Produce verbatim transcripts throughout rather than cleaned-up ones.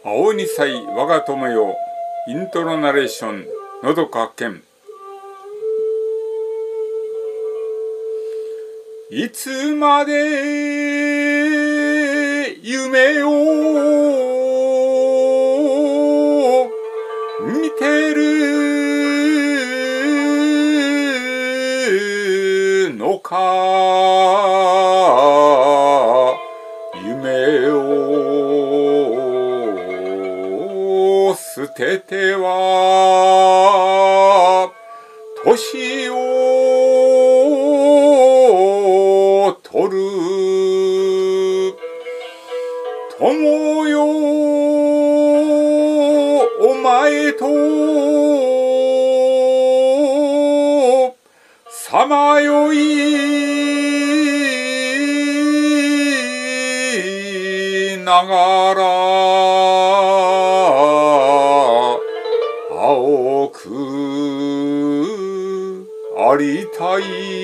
青二歳我が友よ。イントロナレーションのどかけん。いつまで夢を見てるのか。夢を捨てては年を取る。友よお前とさまよいながら青くありたい。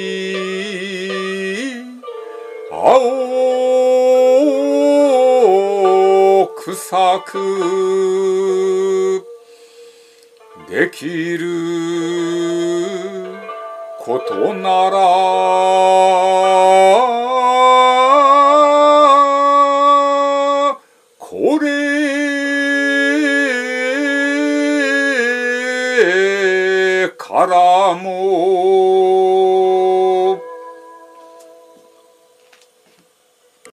青臭くできることならこれからも